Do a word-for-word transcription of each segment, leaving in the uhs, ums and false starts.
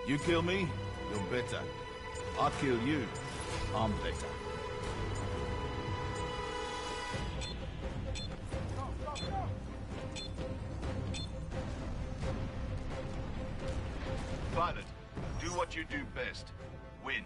You kill me, you're better. I kill you, I'm better. Pilot, do what you do best. Win.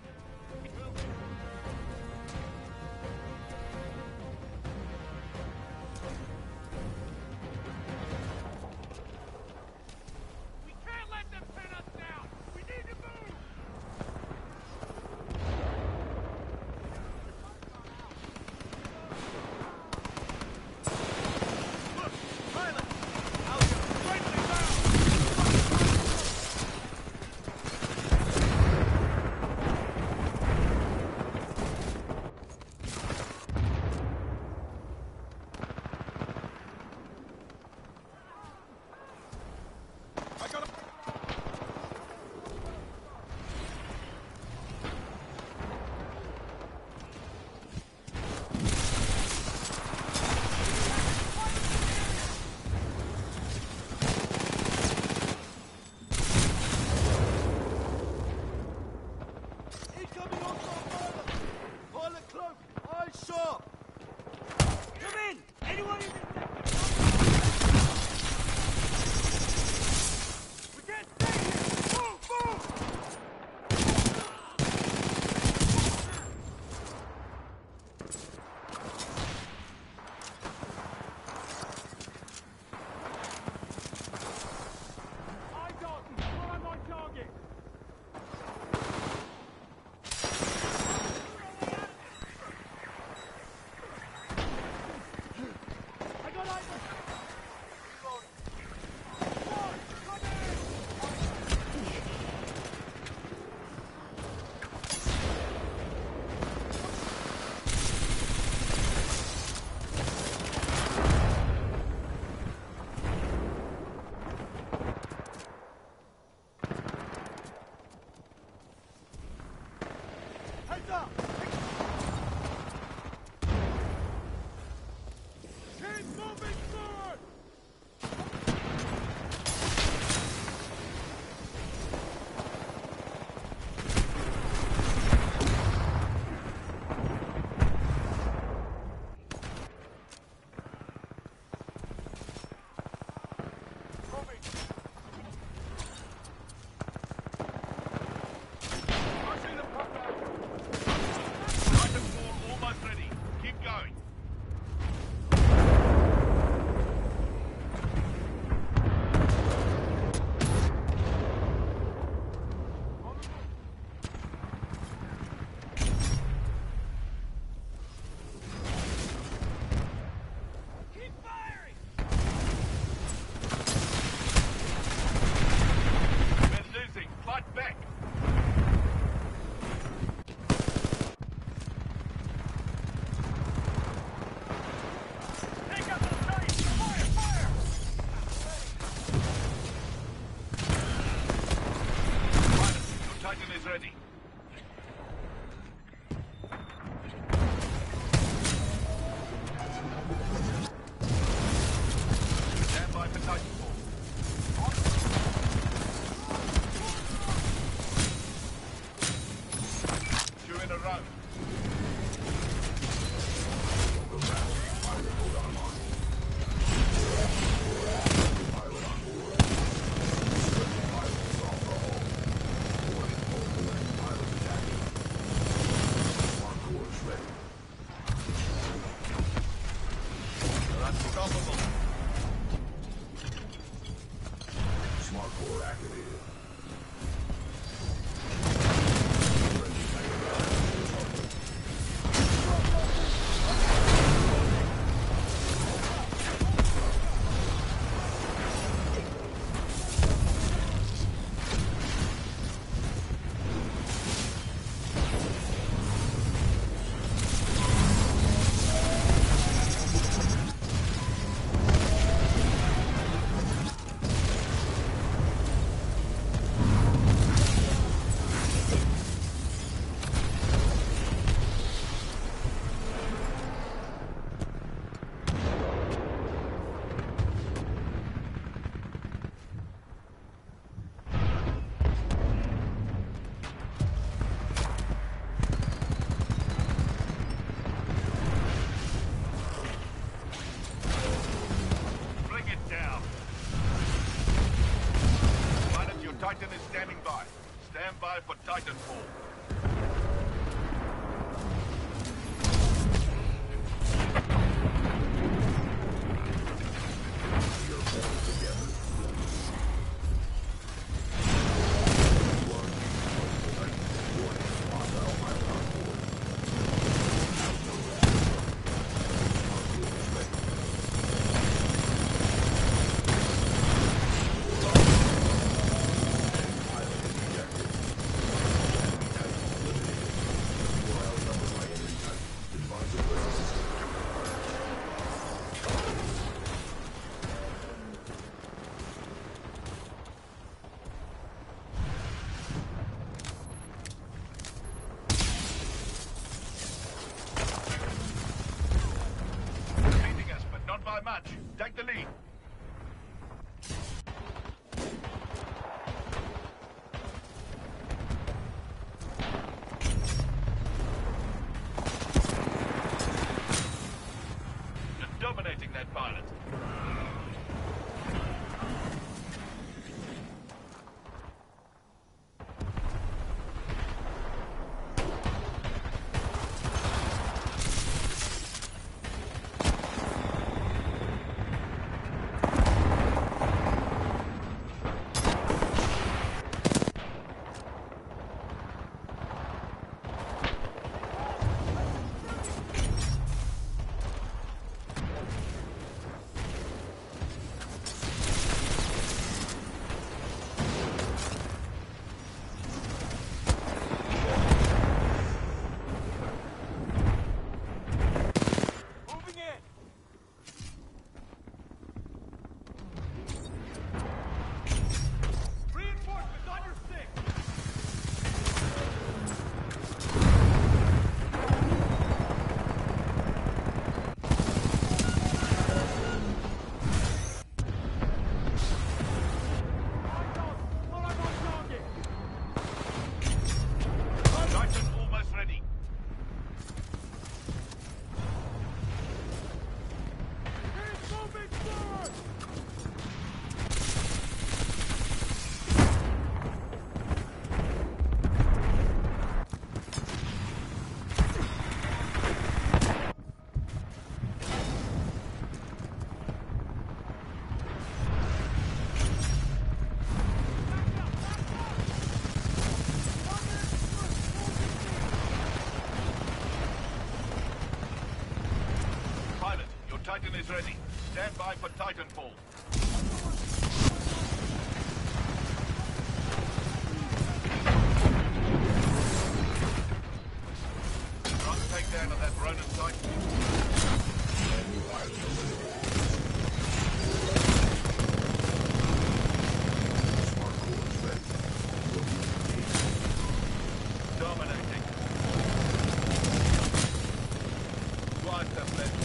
by for Titanfall. Match. Take the lead. You're dominating that pilot. Titan is ready. Stand by for Titanfall. Front takedown of that Ronin Titan. Dominating. Twice that left.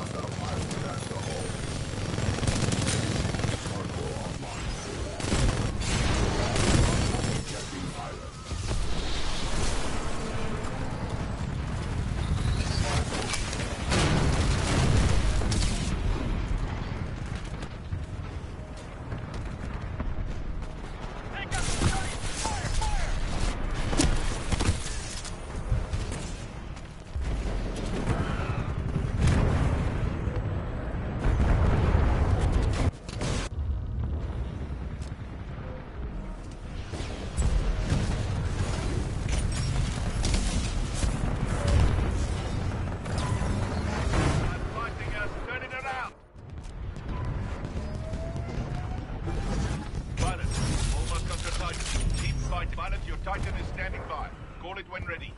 Pilot, your Titan is standing by. Call it when ready.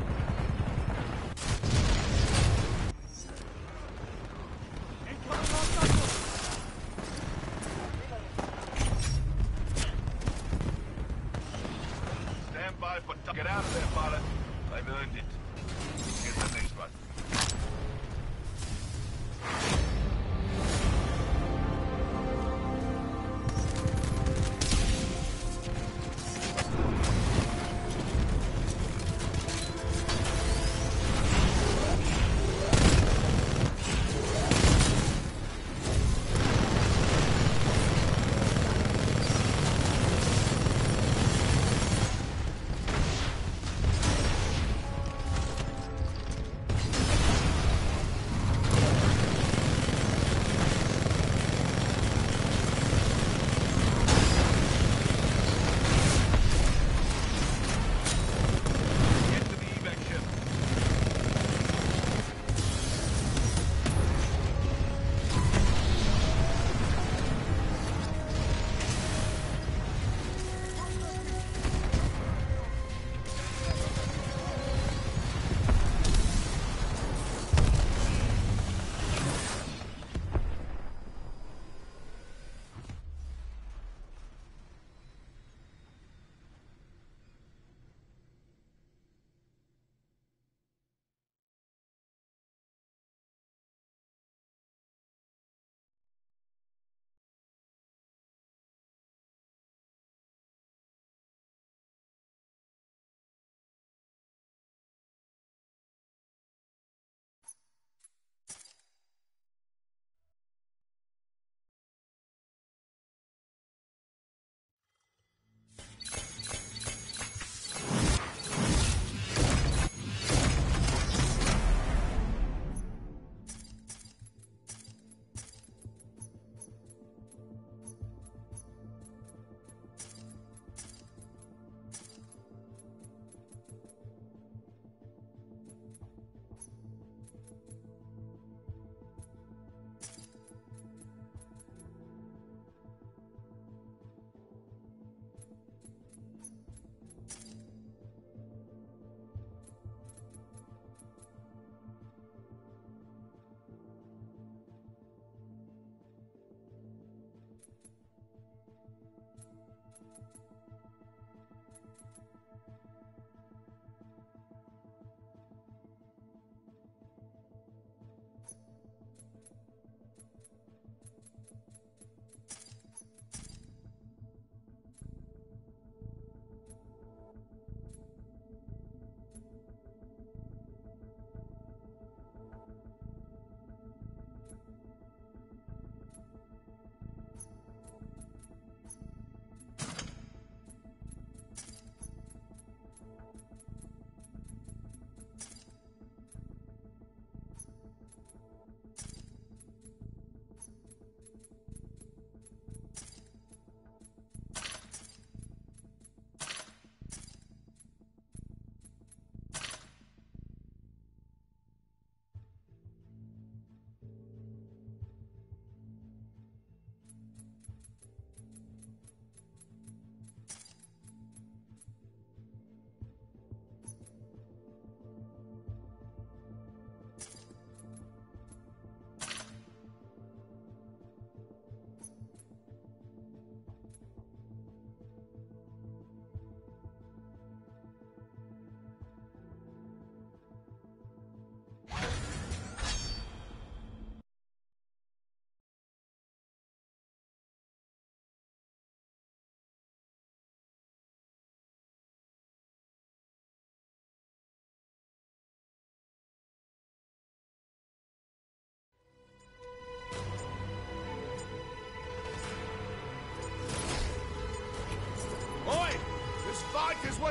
Stand by for... Get out of there, pilot. They've earned it. Get the next one.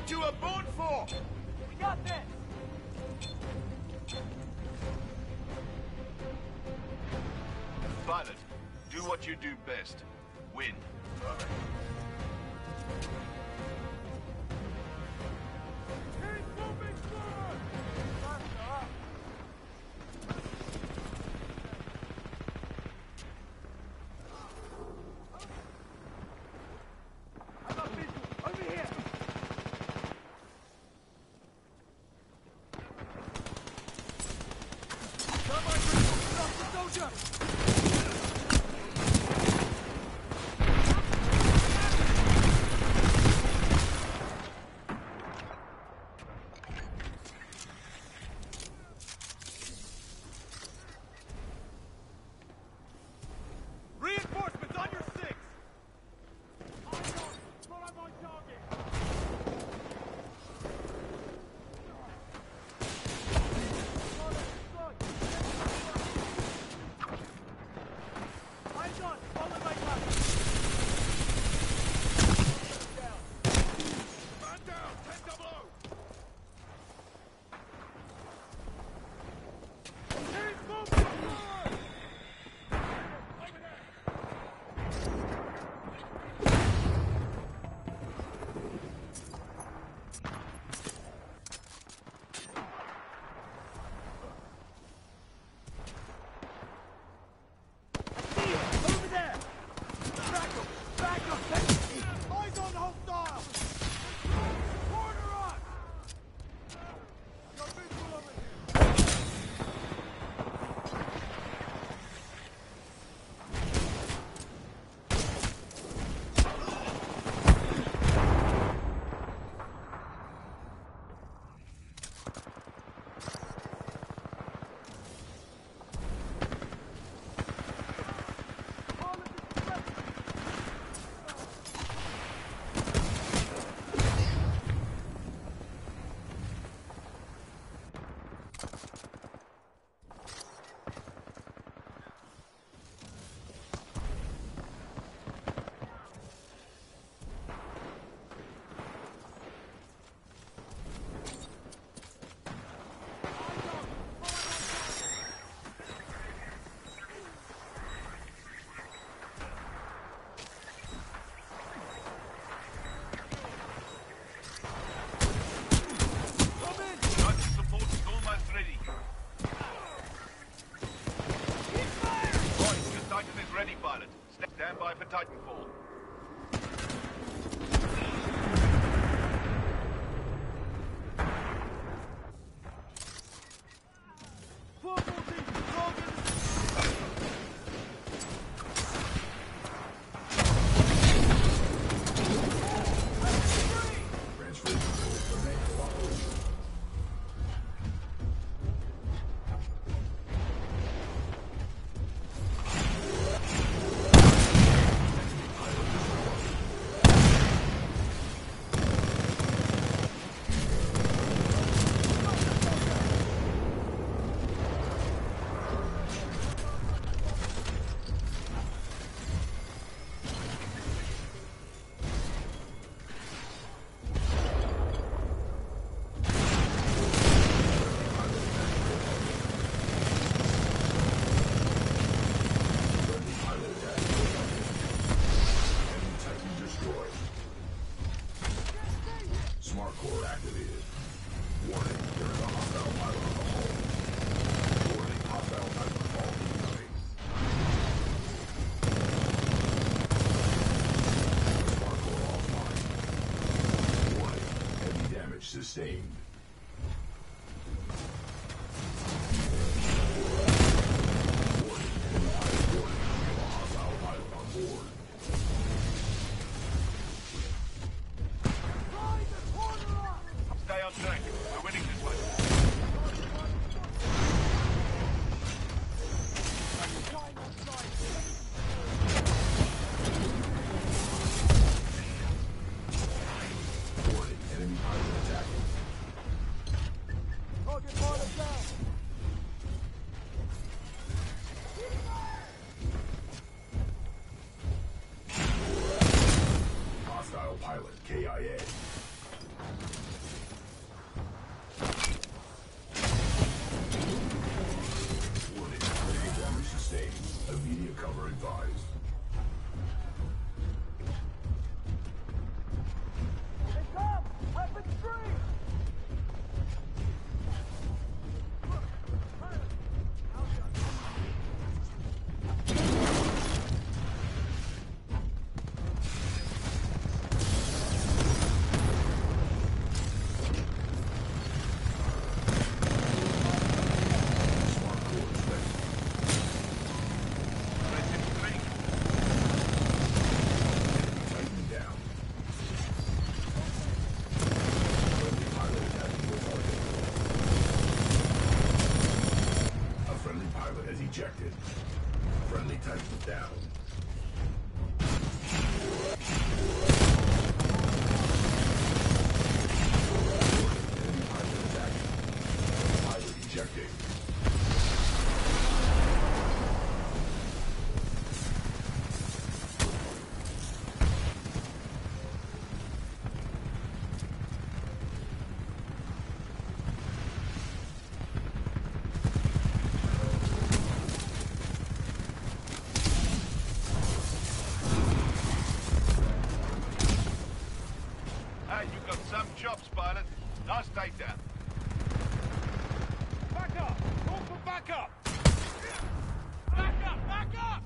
what you were born for! We got this! Pilot, do what you do best. Win. Reinforcements on your six! What am I target? Eyes on! Follow my gun! Man down! ten double O! Ready, pilot. Stand by for Titanfall. Sustained. Stay on track. We're winning this one. Enemy pilot attacking. ejected. Friendly Titan down. Enemy pilot attacking. Pilot ejecting. Hey, you got some chops, pilot. Nice takedown. Back up! Call for backup! Back up! Back up!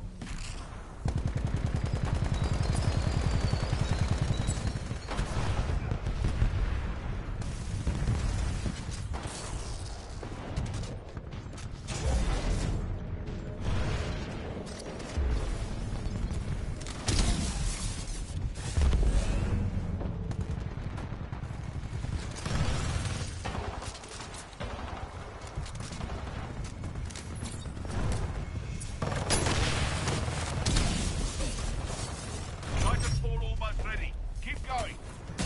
Titanfall almost ready. Keep going.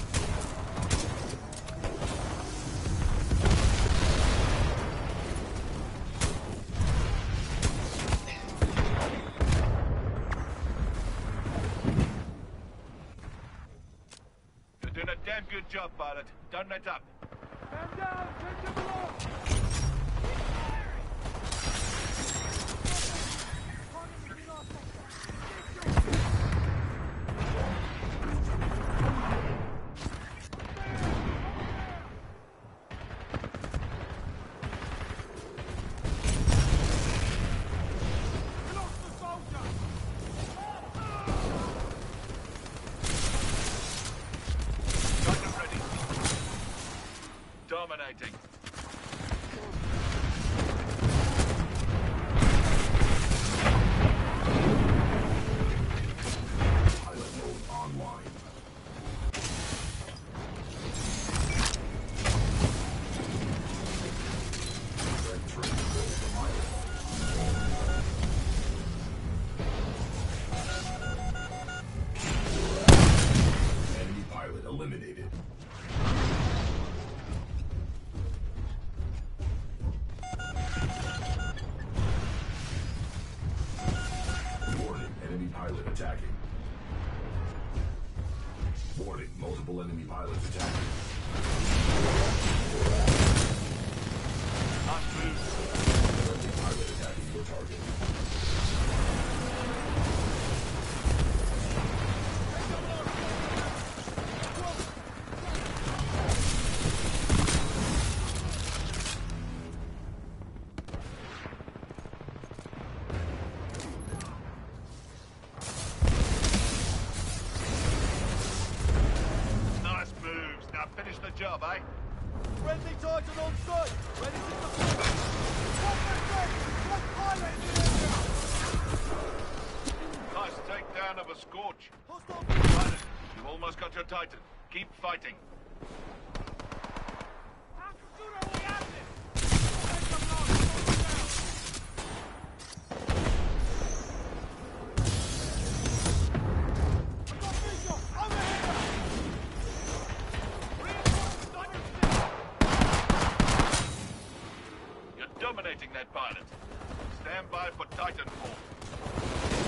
You're doing a damn good job, pilot. Don't let up. Man down! Take them below! Titan ready. Dominating. Pilot mode online. Transferring control to pilot. Enemy pilot eliminated. Warning, enemy pilot attacking. Warning, multiple enemy pilots attacking. Nice move. Enemy pilot attacking your target. Nice moves. Now finish the job, eh? Friendly Titan on site! Ready to deploy! One back ready! One pilot in the area! Nice takedown of a Scorch. Hostile! Pilot, you almost got your Titan. Keep fighting. Akasura, we have this! Take them long! Slow them down! I got visual! Over here! Reinforcements on your six! You're dominating that pilot. Stand by for Titanfall.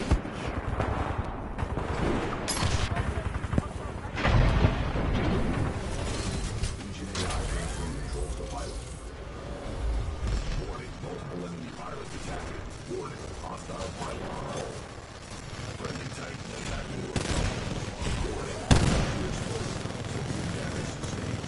Engine A I transferring control to pilot. Warning, multiple enemy pilots attacking. Warning, hostile pilot on hold. Friendly Titan attacking your target. Warning, new exposure. Severe damage sustained.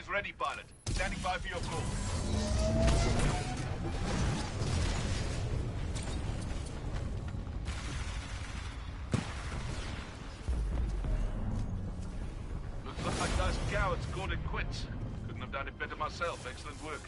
is ready, pilot. Standing by for your call. Looks like those cowards called it quits. Couldn't have done it better myself. Excellent work.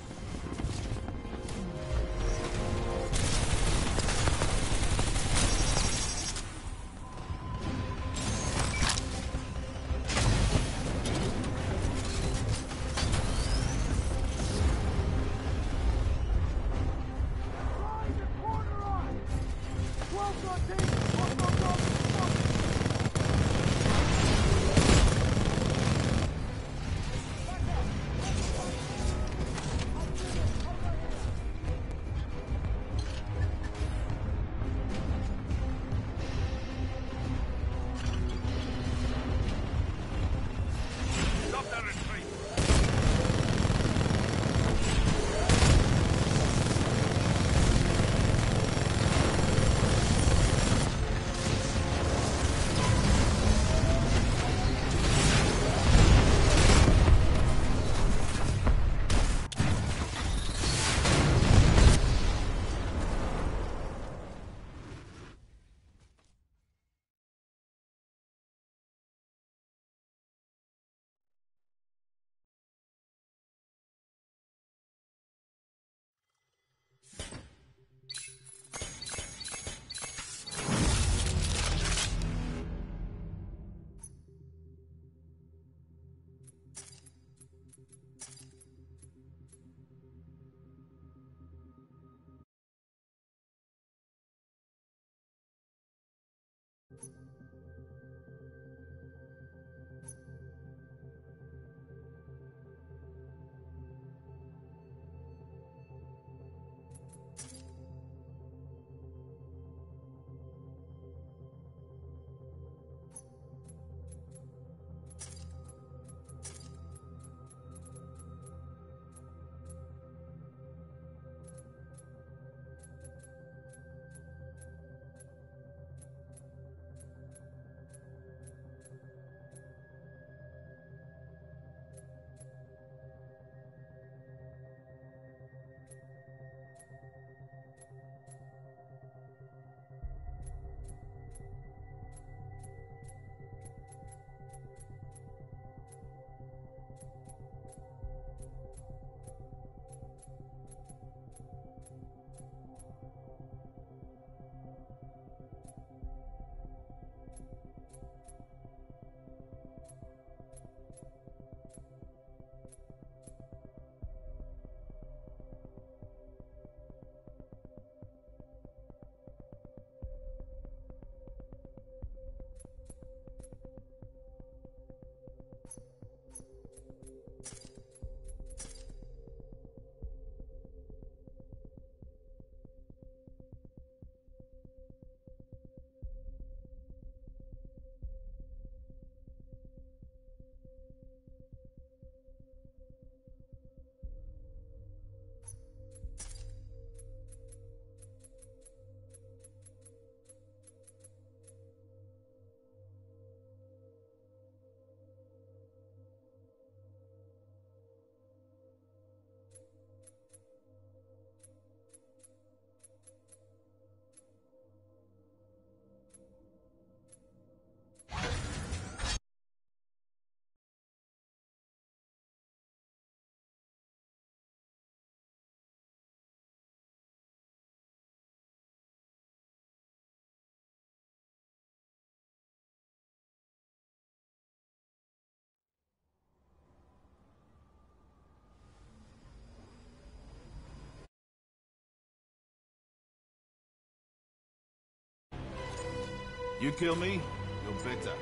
You kill me, you're better.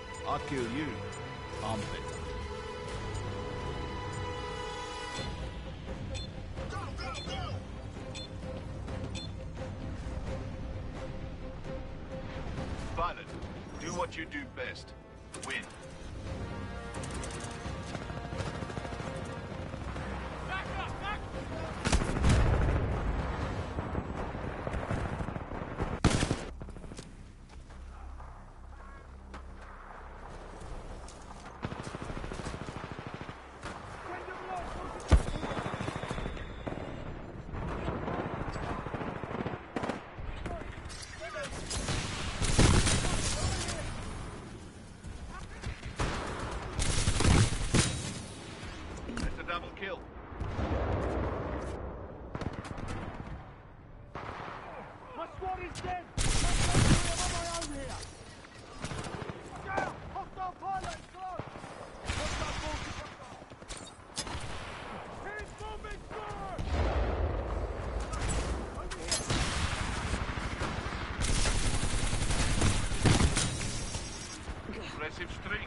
I kill you, I'm better. Pilot, do what you do best. Win. impressive streak.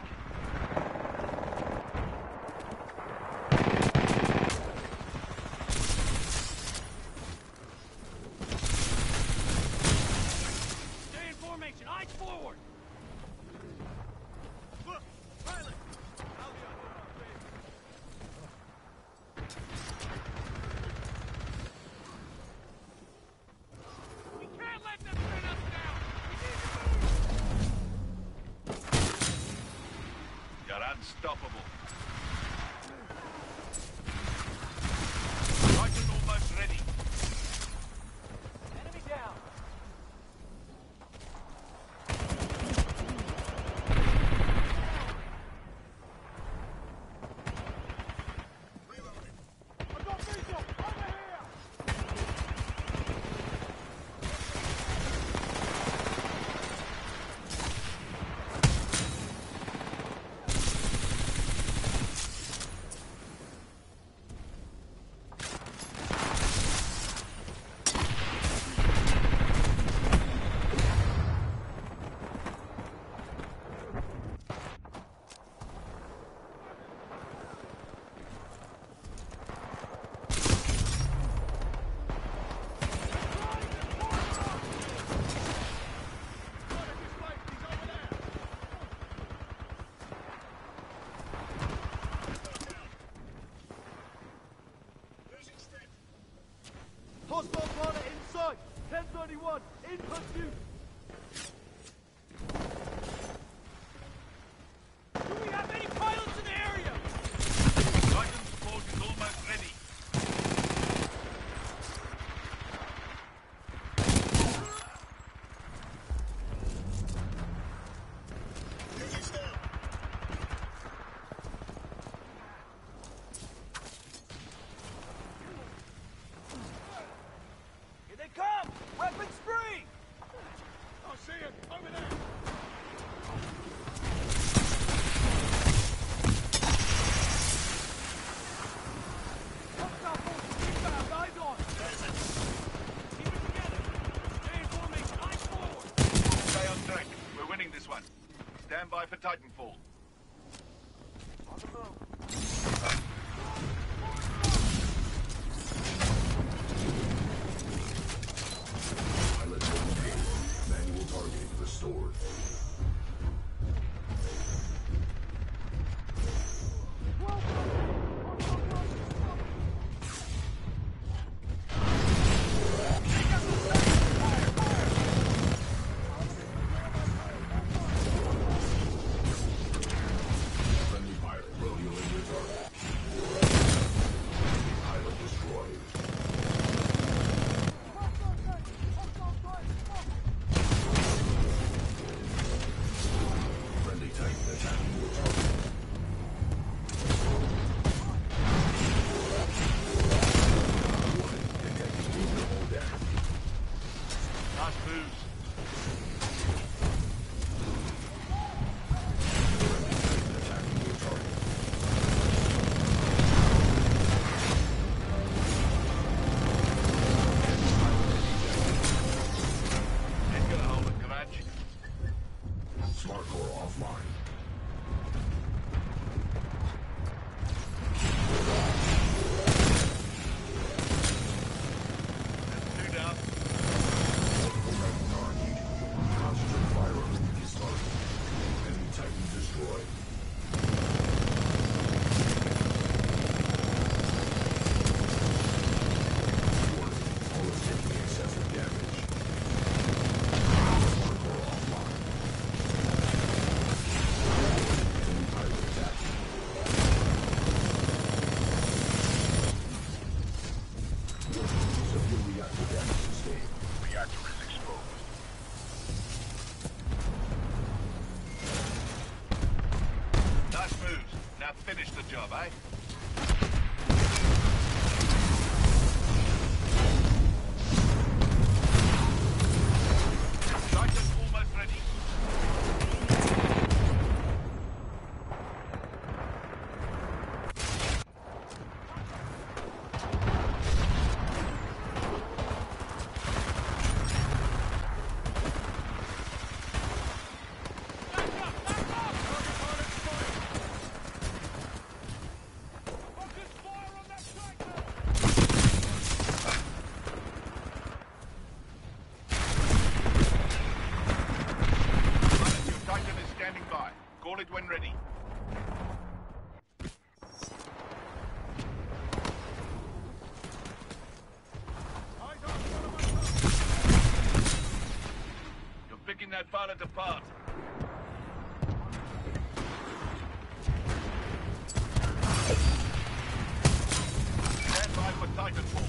Stay in formation. Eyes forward. Look, pilot. I'll be on our favor. We can't let them pin us down. We need to move. You're unstoppable. Titan almost ready. Enemy down. I've got visual. Over here. Hostile pilot inside. ten thirty-one. In pursuit. Do we have any pilots in the area? Titan support is almost ready. Here they come! Weapons free! I see it! Over there! Hostile forces inbound! Eyes on! Keep it together! Stay in formation! Eyes forward! Stay on track. We're winning this one. Stand by for Titanfall. On the move! Pilot located. Manual targeting restored. when ready. You're picking that pilot apart. Stand by for Titanfall.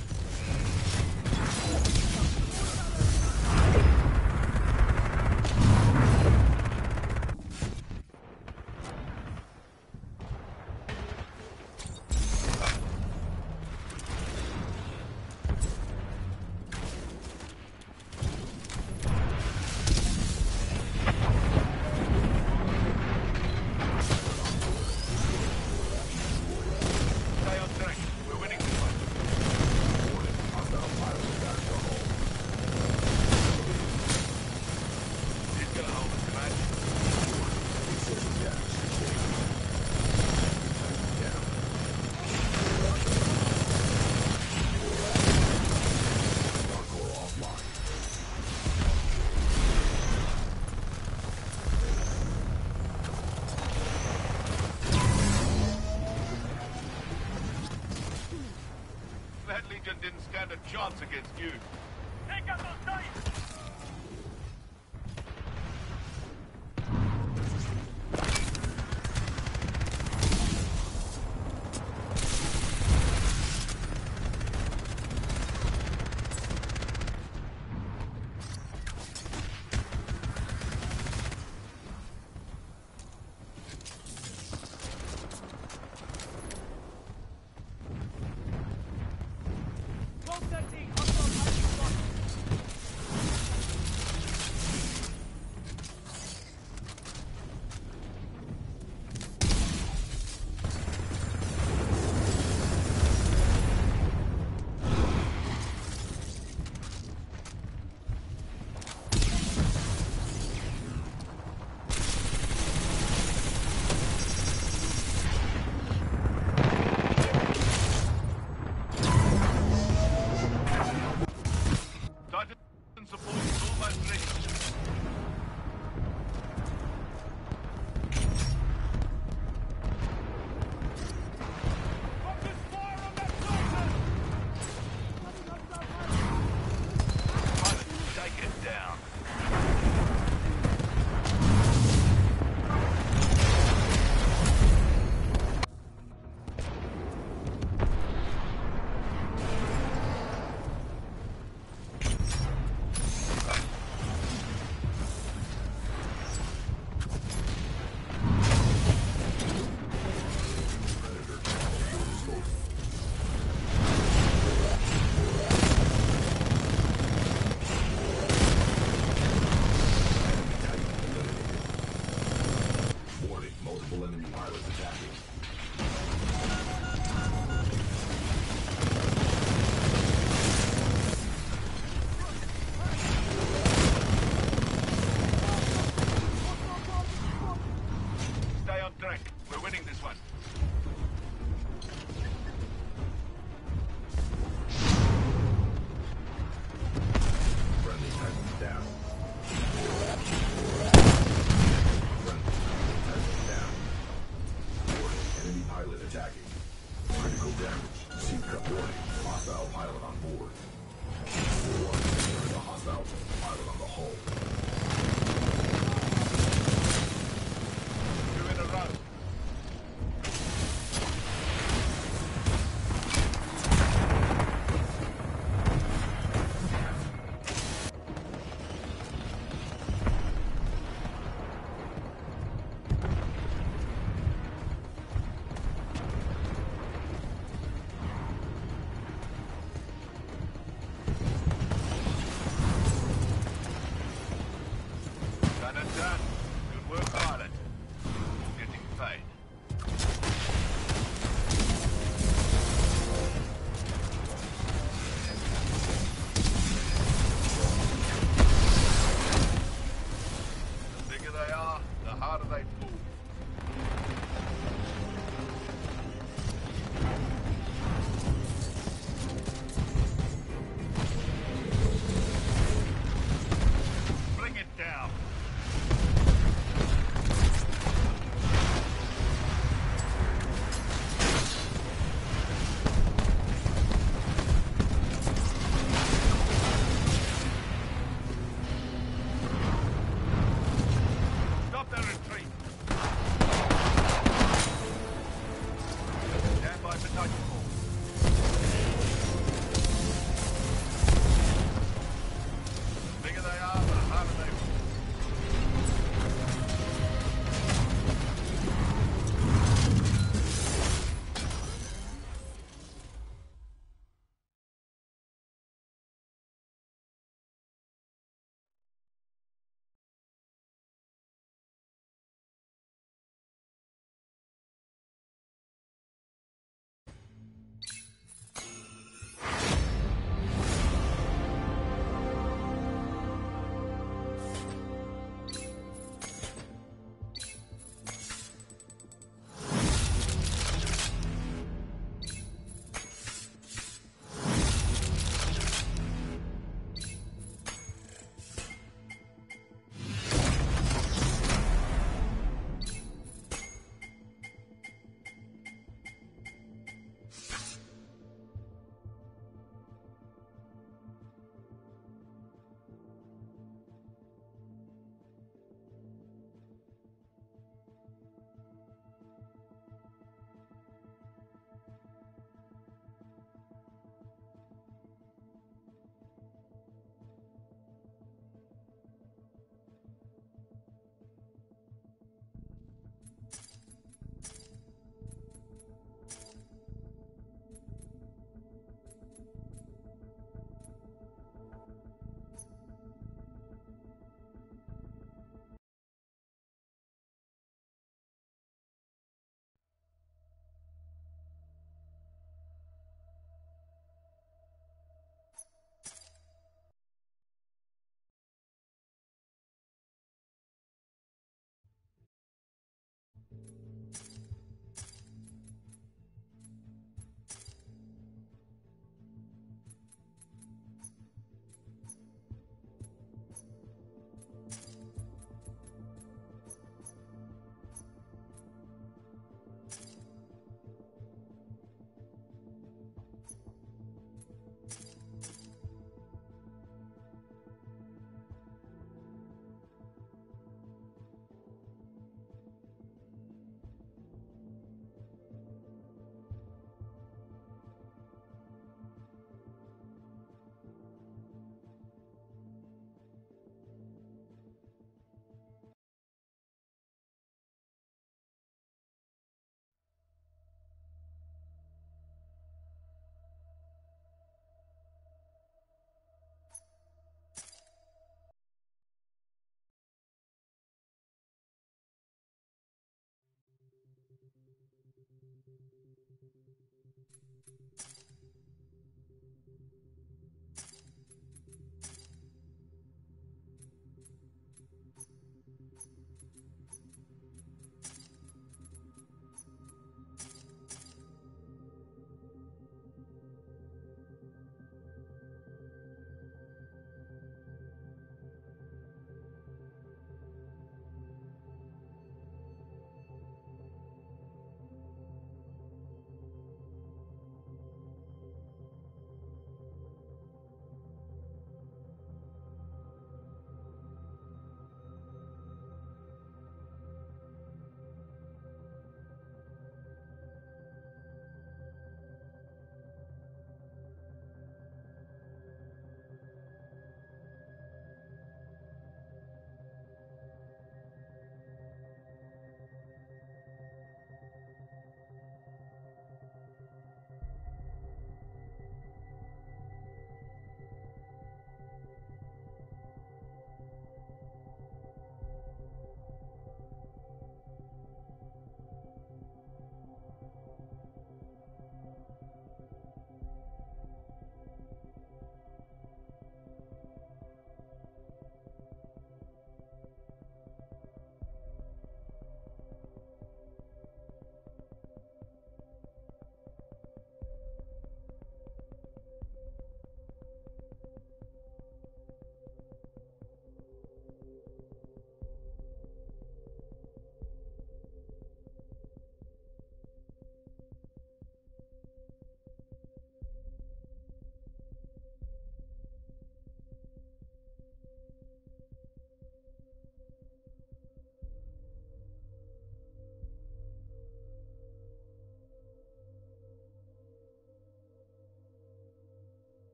Stay on track. We're winning this one. He's gonna hold us, command. That Legion didn't stand a chance against you. Take out those knights! Rotating! Hostile Titan spotted! Titan support is almost ready. Focus fire on that Titan! Pilot, take it down. Warning, multiple enemy pilots attacking. Stay on track. We're winning this one. Friendly Titan down. Friendly Titan down. Warning, enemy pilot attacking. Critical damage. Seat cut warning. Hostile pilot on board. Warning, there is a hostile pilot on the hull. Two in a row.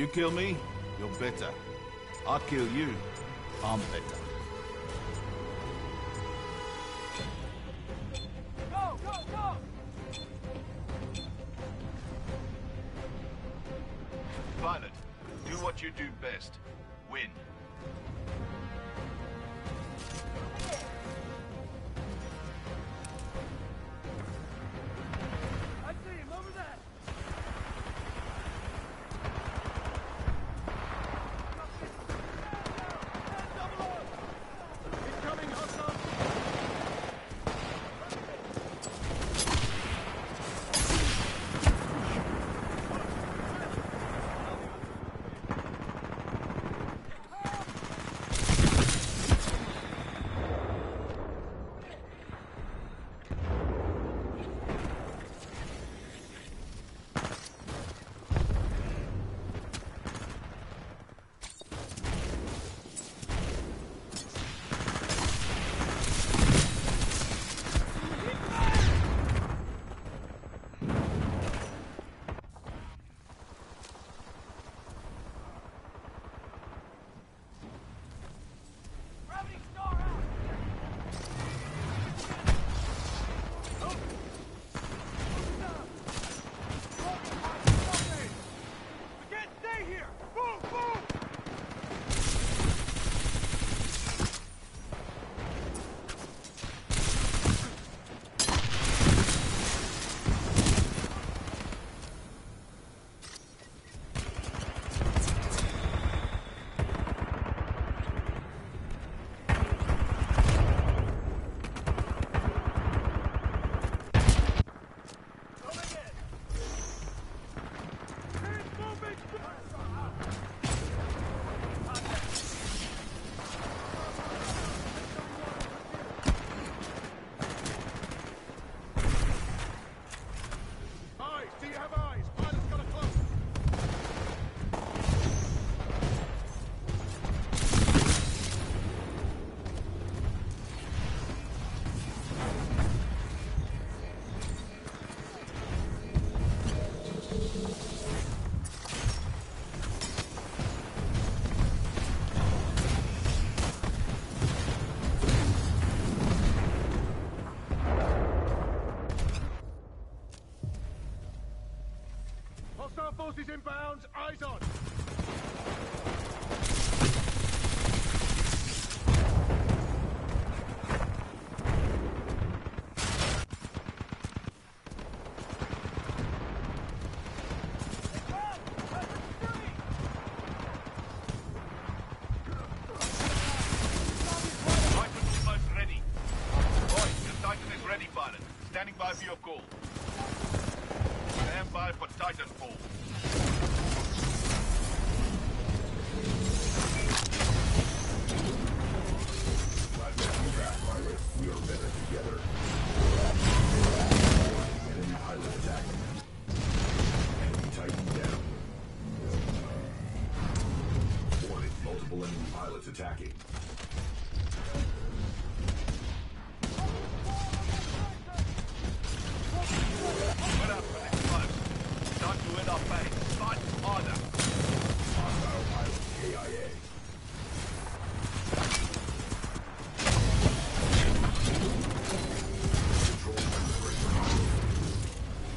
You kill me, you're better. I kill you, I'm better. Go, go, go! Pilot, do what you do best. Win. I see him over there! Incoming hostile! Gravity star out! We can't stay here! Move, move! Eyes! Do you have eyes? Pilot's got a close! Hostile forces inbound, eyes on! Titan almost ready. Boy, the Titan is ready, pilot. Standing by for your call. Stand by for Titanfall. We are better together. Enemy pilot attacking. Enemy Titan down. Warning, multiple enemy pilots attacking. Put up for this close. Time to win our base. Fight harder. Hostile pilot K I A. Control breaker.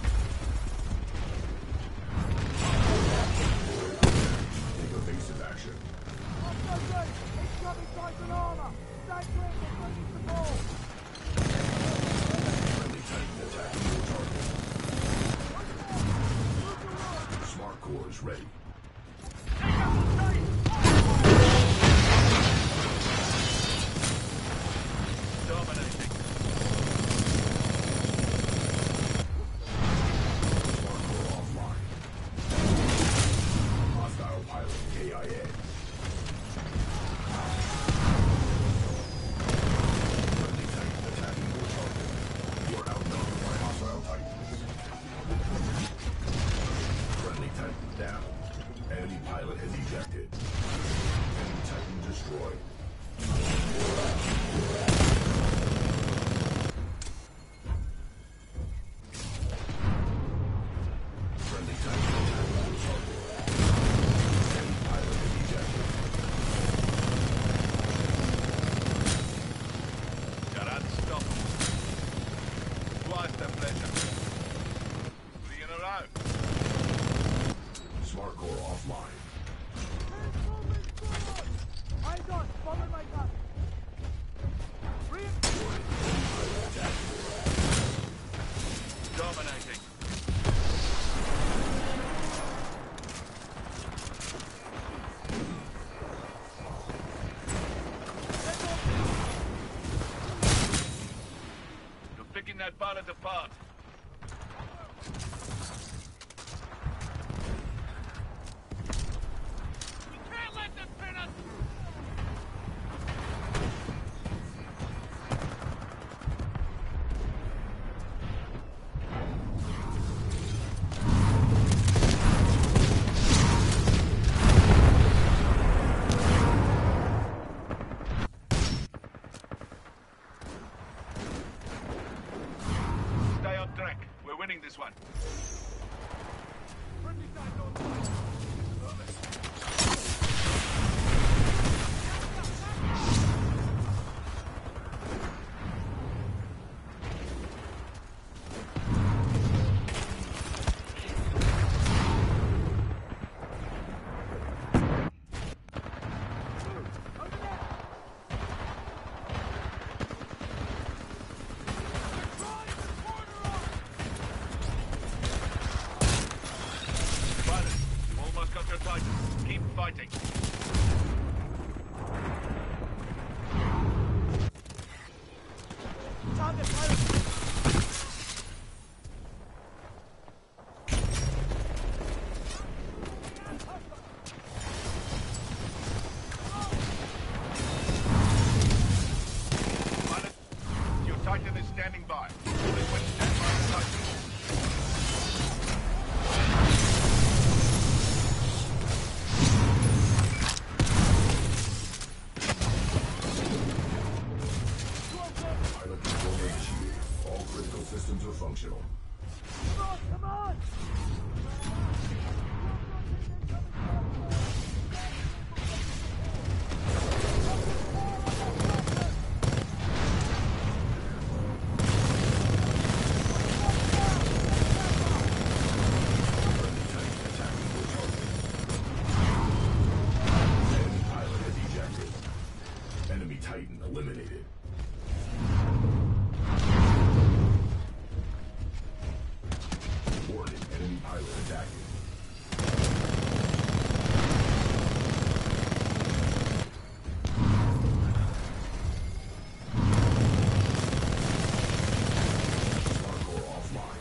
Take evasive action. Incoming Titan armor! Stand clear for ready to go! Friendly Titan attacking your target. Smart cores ready. Take out the Titan! that pilot apart. We can't let them pin us! Stay on track. We're winning this one. Friendly side on side. Pilot, you almost got your Titan. Keep fighting. Target pilot! Pilot, your Titan is standing by. Liquid, stand by the Titan. Pilot control initiated. All critical systems are functional. Come on, come on! Enemy pilot has ejected. Enemy Titan eliminated. Warning, enemy pilot attacking. Hardcore offline.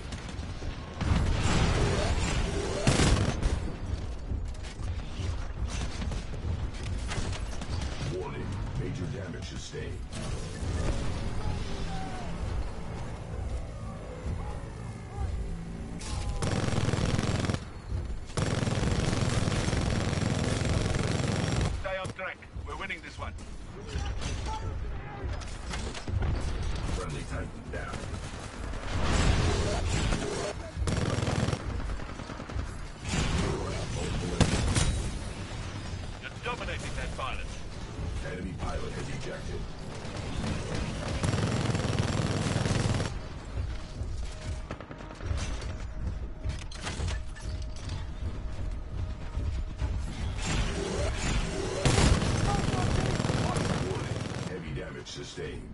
Warning, major damage sustained. Stay on track. We're winning this one. Friendly Titan down. You're dominating that pilot. Enemy pilot has ejected. Warning, heavy damage sustained.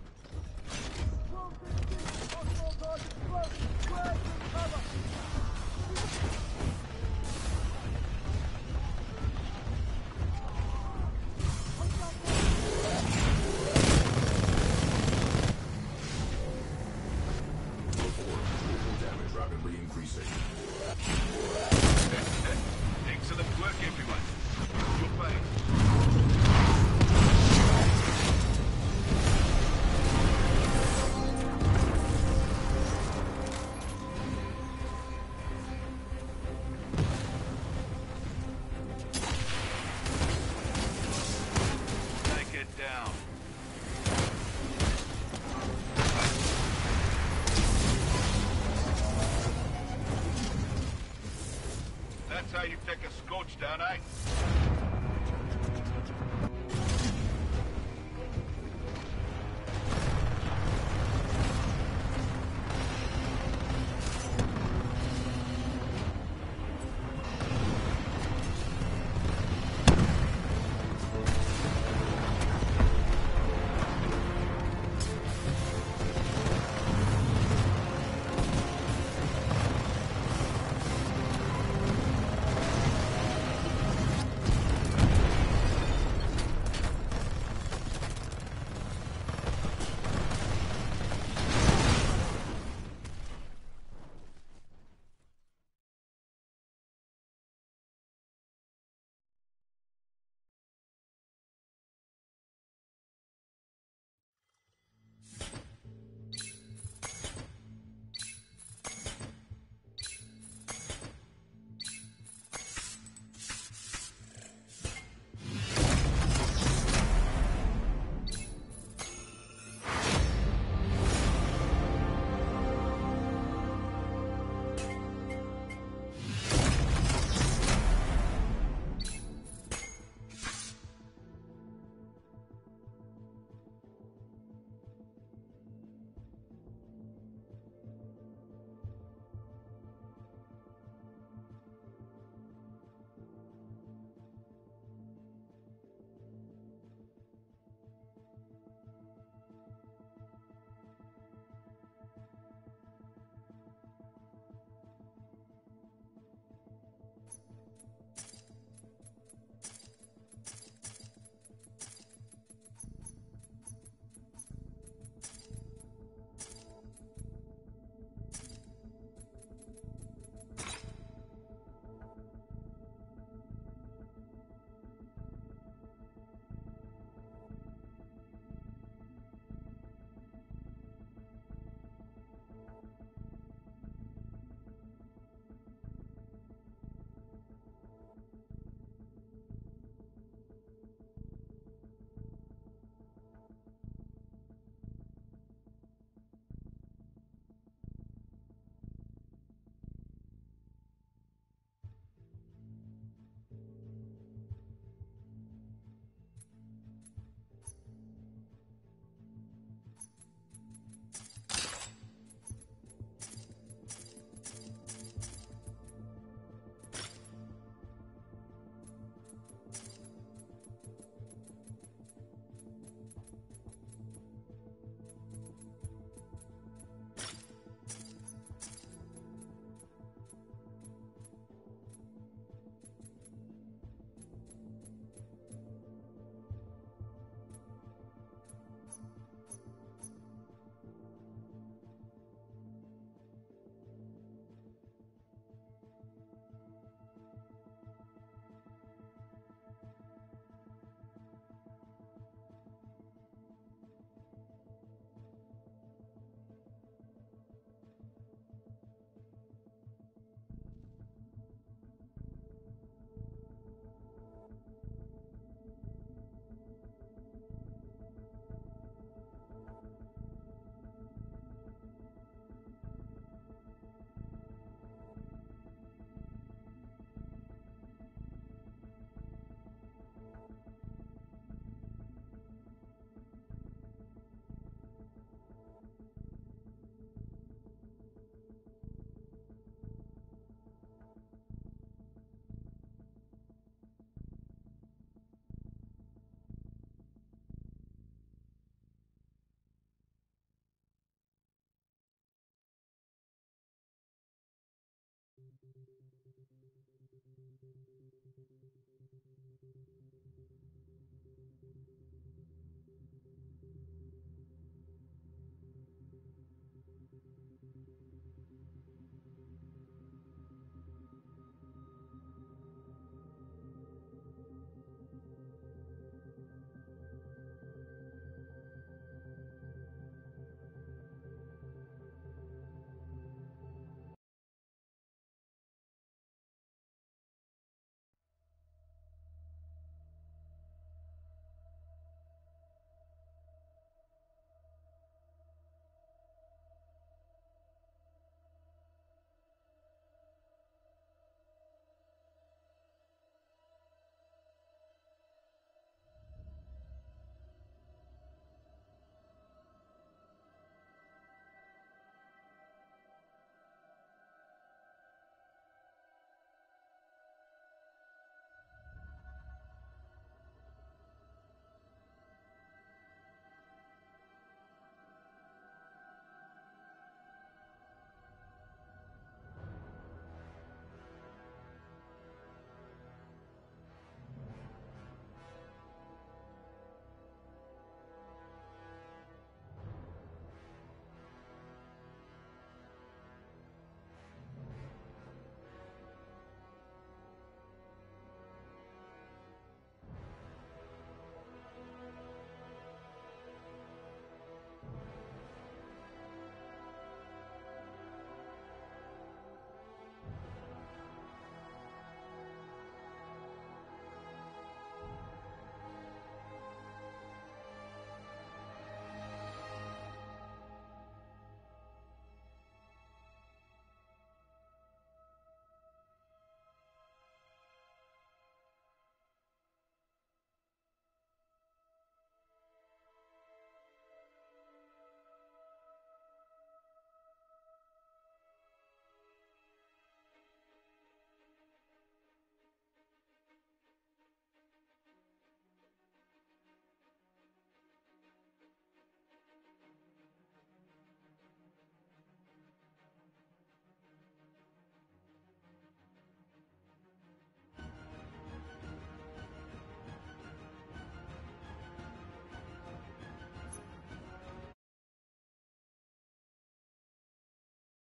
Hostile target close! Square to cover! Report, critical damage rapidly increasing. Excellent work, everyone. Your pay. Take it down. That's how you take a scorch down, eh?